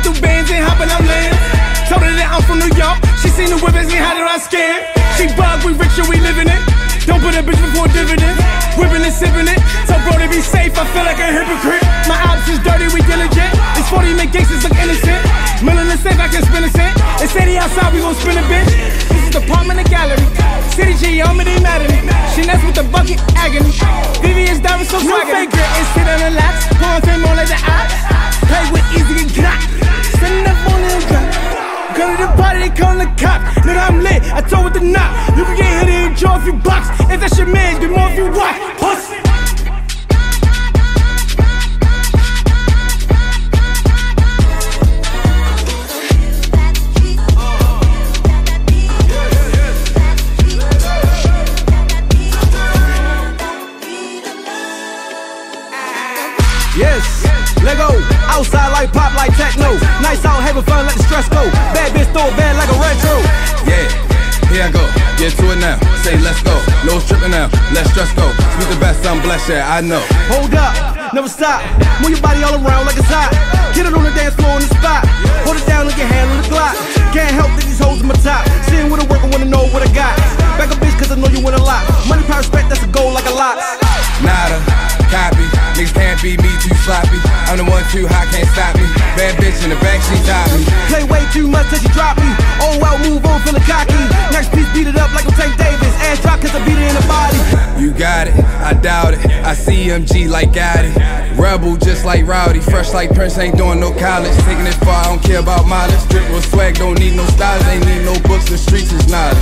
through bands and hopping on land. Told her that I'm from New York. She seen the whip and seen how did I scam. She bug, we rich and we living it. Don't put a bitch before dividends. Whipping and sipping it. So bro, to be safe, I feel like a hypocrite. My ops is dirty, we diligent. It's 40 make gangsters look innocent. Million the safe, I can spin a cent. They say they outside, we gon' spin a bitch. This is the palm in the gallery. City G on me, they mad at me. She next with the bucket, agony. VVS diamond so swaggy. No fake grit and sit on the laps. Pouring fame on like the ops. Play with easy and got. Sending up on the drop. Come to the party, they call the cops. Nigga, I'm lit, I told with the knock. You can get hit and draw if you box. If that's your man, get more if you watch. Pussy. Yes, Lego, outside like pop like techno. Nice out having fun, let the stress go. Bad bitch throw it bad like a retro. Yeah, here I go, get to it now. Say let's go, no stripping now, let stress go. Speak the best, I'm blessed, yeah, I know. Hold up, never stop. Move your body all around like it's hot. Get it on the dance floor on the spot. Hold it down like your hand on the clock. Can't help that these hoes in my top. Seeing what I work, I wanna know what I got. Back a bitch cause I know you win a lot. Money, power, respect, that's a goal like a lot. Nada, copy, niggas can't beat me too sloppy. I'm the one too hot, can't stop me. Bad bitch in the back, she got me. Play way too much till she drop me. Oh well, move on, feeling cocky. Next piece, beat it up like I'm Tank Davis. Ass drop cause I beat it in the body. You got it, I doubt it. I CMG like Gotti. Rebel just like Rowdy. Fresh like Prince, ain't doing no college. Taking it far, I don't care about mileage. Drip with swag, don't need no styles. Ain't need no books, the streets is not.